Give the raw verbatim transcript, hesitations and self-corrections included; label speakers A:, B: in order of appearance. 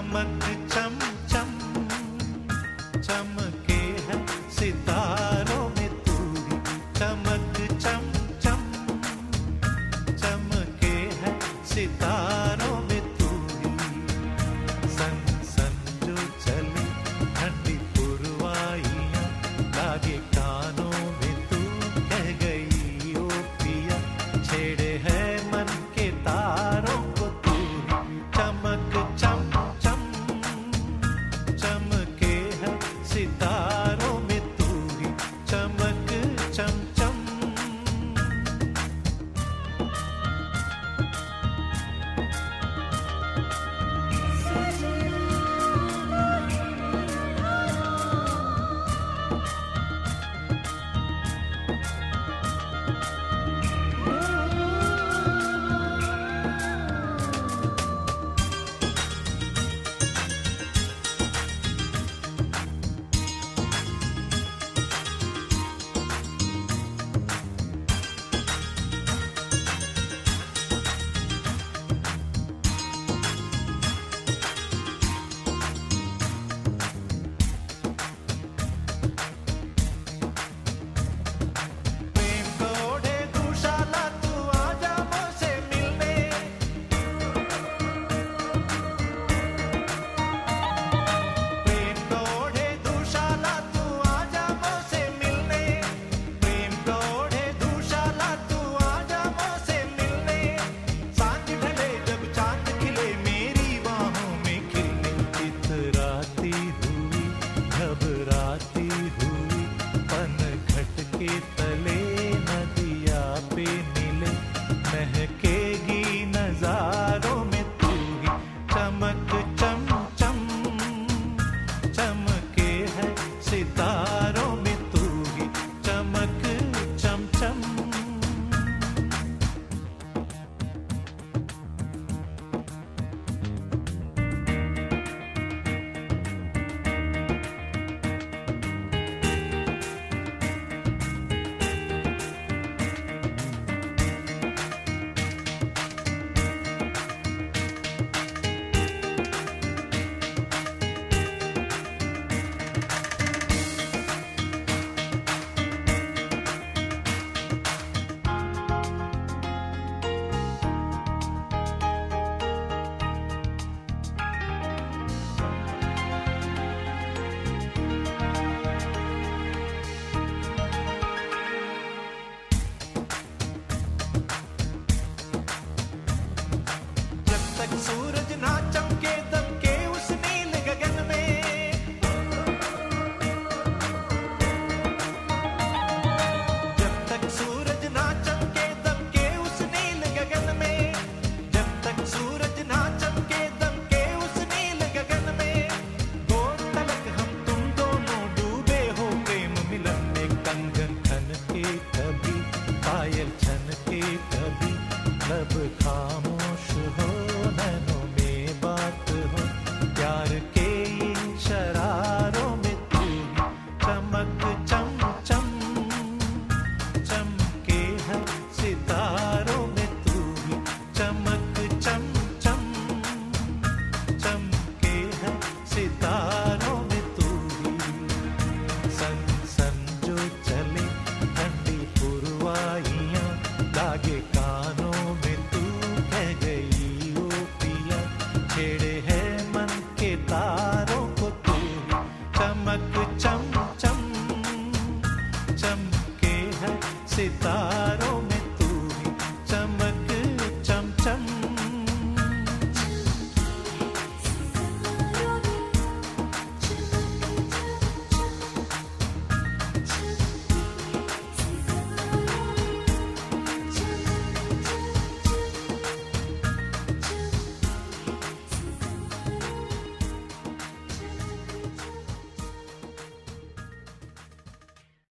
A: चमक चम चम चमके है सितारों में तू ही। चमक चम चम चमके है सितारों में तू ही। सन सन जो चले ठंडी पुरवाइयाँ लागे कानों में तू कह गई ओ पिया। छेड़े है मन के तारों को तू ही। चमक चम चम चमके है सितारों में तू ही। चमक चम चम। घबराती हुई पनघट के तले नदिया पे नीले महकेगी नजारों में तू ही। चमक चम चम चमके है सितारों में तू ही। चमक चम चम। सूरज ना चमके दमके उस नील गगन में। जब तक सूरज ना चमके दमके उस नील गगन में। जब तक सूरज ना चमके दमके उस नील गगन में। गोद तलक हम तुम दोनों डूबे हो प्रेम मिलन में। कंगन खन के कभी पायल छन के कभी लब खामोश हो नैनों में बात हो प्यार के इन शरारों में तू ही। चमक चम चम चमके है सितारों में तू ही। चमक चम चम चमके है सितारों में तू ही। सन सन जो चले ठंडी पुरवाइयाँ लागे कानों में तू कह गई ओ पिया। छेड़े है मन के तारों को तू ही। चमक चम चम चमके है सितारों में तू ही। चमक चम चम।